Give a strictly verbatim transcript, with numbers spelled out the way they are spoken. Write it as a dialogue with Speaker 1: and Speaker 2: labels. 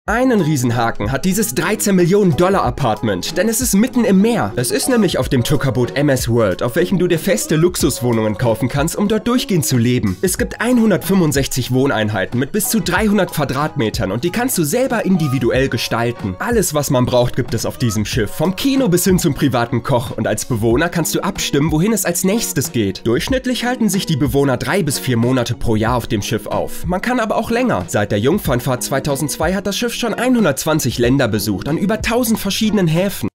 Speaker 1: Einen Riesenhaken hat dieses dreizehn Millionen Dollar Apartment, denn es ist mitten im Meer. Es ist nämlich auf dem Zuckerboot M S World, auf welchem du dir feste Luxuswohnungen kaufen kannst, um dort durchgehend zu leben. Es gibt hundertfünfundsechzig Wohneinheiten mit bis zu dreihundert Quadratmetern und die kannst du selber individuell gestalten. Alles, was man braucht, gibt es auf diesem Schiff, vom Kino bis hin zum privaten Koch, und als Bewohner kannst du abstimmen, wohin es als nächstes geht. Durchschnittlich halten sich die Bewohner drei bis vier Monate pro Jahr auf dem Schiff auf. Man kann aber auch länger. Seit der Jungfernfahrt zweitausendzwei hat das Schiff schon hundertzwanzig Länder besucht, an über tausend verschiedenen Häfen.